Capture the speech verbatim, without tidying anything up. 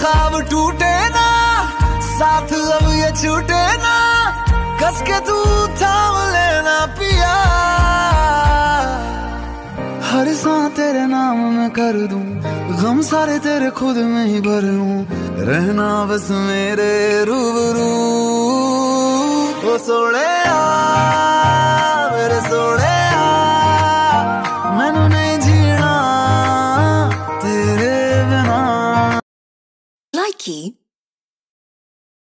ख्वाब टूटे ना, साथ अब ये छूटे ना, कस के तू थाम लेना पिया। हर सांस तेरे नाम में कर दूं, गम सारे तेरे खुद में ही भर लूं, रहना बस मेरे रूबरू। ओ सोने आ मेरे सोने